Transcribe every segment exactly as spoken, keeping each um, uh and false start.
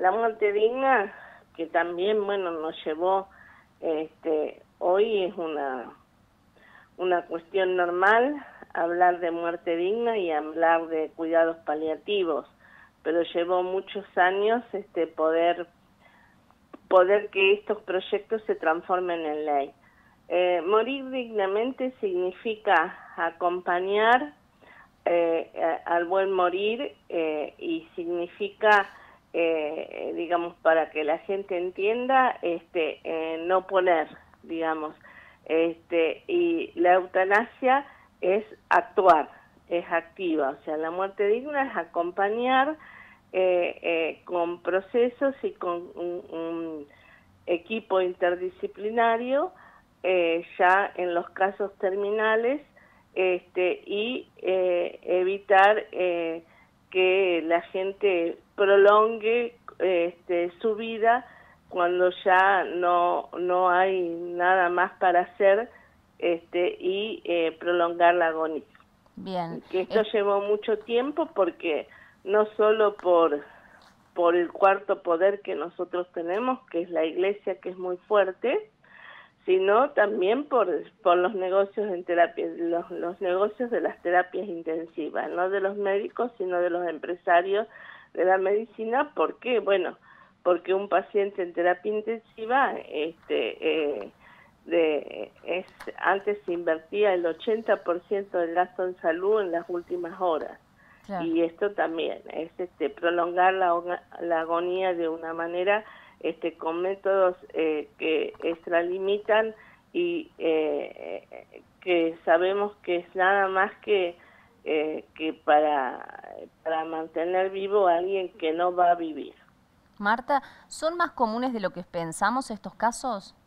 la muerte digna, que también, bueno, nos llevó, este, hoy es una, una cuestión normal hablar de muerte digna y hablar de cuidados paliativos, pero llevó muchos años este, poder, poder que estos proyectos se transformen en ley. Eh, morir dignamente significa acompañar eh, al buen morir eh, y significa, eh, digamos, para que la gente entienda, este, eh, no poner, digamos, este, y la eutanasia es actuar, es activa, o sea, la muerte digna es acompañar eh, eh, con procesos y con un, un equipo interdisciplinario eh, ya en los casos terminales, este, y eh, evitar eh, que la gente prolongue este, su vida cuando ya no, no hay nada más para hacer, este, y eh, prolongar la agonía. Bien. Que esto Es... llevó mucho tiempo porque no solo por, por el cuarto poder que nosotros tenemos, que es la Iglesia, que es muy fuerte, sino también por, por los negocios en terapia, los, los negocios de las terapias intensivas, no de los médicos, sino de los empresarios de la medicina. ¿Por qué? Bueno, porque un paciente en terapia intensiva, este, eh, de, es, antes se invertía el ochenta por ciento del gasto en salud en las últimas horas. Claro. Y esto también es este, prolongar la, la agonía de una manera este, con métodos eh, que extralimitan y eh, que sabemos que es nada más que, eh, que para, para mantener vivo a alguien que no va a vivir. Marta, ¿son más comunes de lo que pensamos estos casos?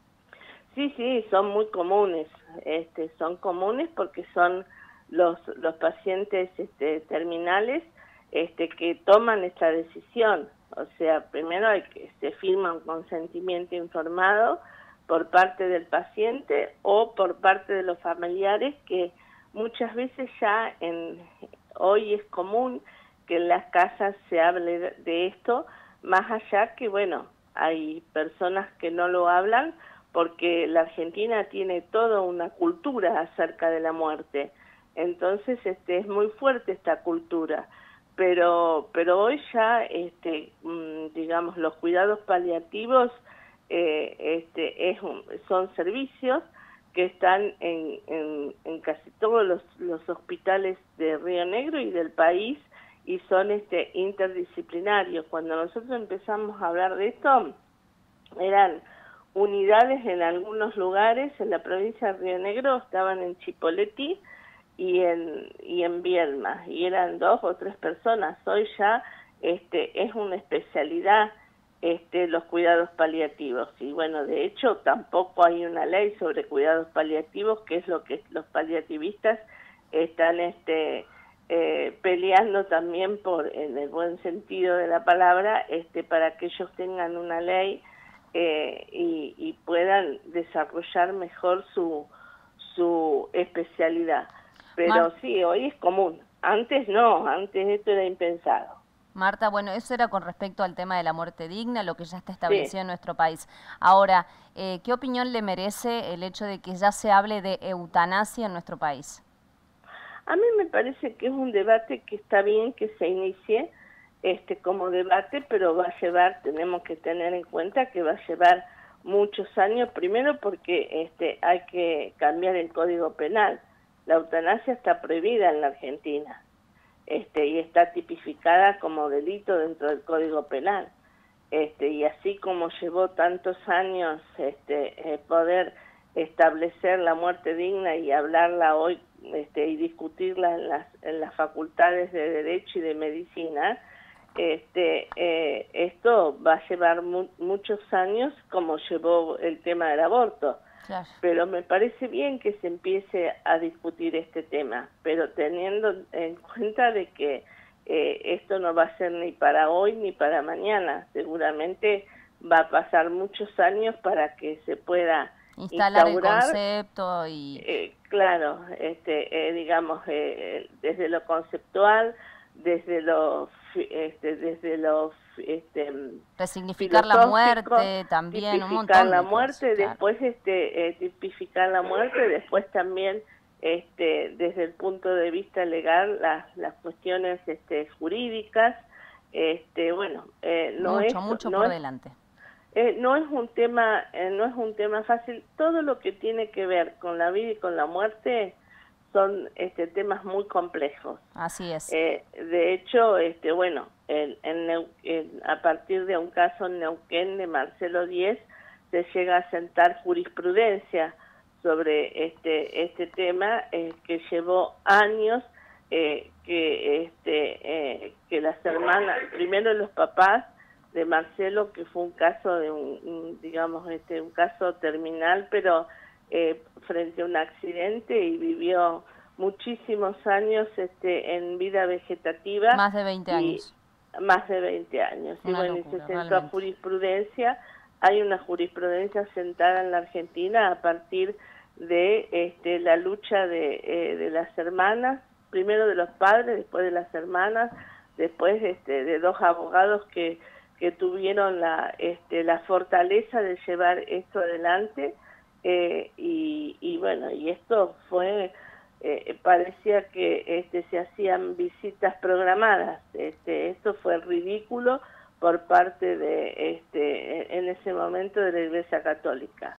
Sí, sí, son muy comunes, este, son comunes porque son los, los pacientes este, terminales este, que toman esta decisión. O sea, primero hay que se firma un consentimiento informado por parte del paciente o por parte de los familiares, que muchas veces ya en, hoy es común que en las casas se hable de, de esto, más allá que, bueno, hay personas que no lo hablan, porque la Argentina tiene toda una cultura acerca de la muerte. Entonces este, es muy fuerte esta cultura. Pero, pero hoy ya, este, digamos, los cuidados paliativos eh, este, es un, son servicios que están en, en, en casi todos los, los hospitales de Río Negro y del país, y son este, interdisciplinarios. Cuando nosotros empezamos a hablar de esto, eran unidades en algunos lugares. En la provincia de Río Negro estaban en Chipoleti y en y en Viedma, y eran dos o tres personas. Hoy ya este es una especialidad este los cuidados paliativos, y bueno, de hecho tampoco hay una ley sobre cuidados paliativos, que es lo que los paliativistas están este eh, peleando también por, en el buen sentido de la palabra, este para que ellos tengan una ley Eh, y, y puedan desarrollar mejor su, su especialidad. Pero Mar sí, hoy es común. Antes no, antes esto era impensado. Marta, bueno, eso era con respecto al tema de la muerte digna, lo que ya está Sí. establecido en nuestro país. Ahora, eh, ¿qué opinión le merece el hecho de que ya se hable de eutanasia en nuestro país? A mí me parece que es un debate que está bien que se inicie este como debate, pero va a llevar, tenemos que tener en cuenta que va a llevar muchos años, primero porque este hay que cambiar el Código Penal. La eutanasia está prohibida en la Argentina, este y está tipificada como delito dentro del Código Penal. Este y así como llevó tantos años este eh, poder establecer la muerte digna y hablarla hoy este y discutirla en las en las facultades de Derecho y de Medicina, este eh, esto va a llevar mu muchos años, como llevó el tema del aborto. Claro. Pero me parece bien que se empiece a discutir este tema, pero teniendo en cuenta de que eh, esto no va a ser ni para hoy ni para mañana. Seguramente va a pasar muchos años para que se pueda Instalar el instaurar, concepto y... eh, claro, este, eh, digamos, eh, desde lo conceptual, desde lo, este, desde lo este, resignificar la muerte también, un montón tipificar la de muerte, cosas, claro. después este, eh, tipificar la muerte, después también este, desde el punto de vista legal las, las cuestiones este, jurídicas, este, bueno, eh, no mucho, es, mucho no por es, delante. Eh, no es un tema, eh, no es un tema fácil. Todo lo que tiene que ver con la vida y con la muerte son este, temas muy complejos. Así es. Eh, de hecho, este, bueno, en, en Neu en, a partir de un caso en Neuquén de Marcelo Díez se llega a sentar jurisprudencia sobre este este tema eh, que llevó años eh, que este eh, que las hermanas, primero los papás de Marcelo, que fue un caso de un, un digamos este un caso terminal, pero eh, frente a un accidente, y vivió muchísimos años este en vida vegetativa. Más de veinte años. Más de veinte años. Una y bueno, locura, y se sentó realmente. a jurisprudencia. Hay una jurisprudencia sentada en la Argentina a partir de este, la lucha de, eh, de las hermanas, primero de los padres, después de las hermanas, después este, de dos abogados que, que tuvieron la, este, la fortaleza de llevar esto adelante, eh, y, y bueno, y esto fue, eh, parecía que este, se hacían visitas programadas. Este, esto fue ridículo por parte de, este, en ese momento, de la Iglesia Católica.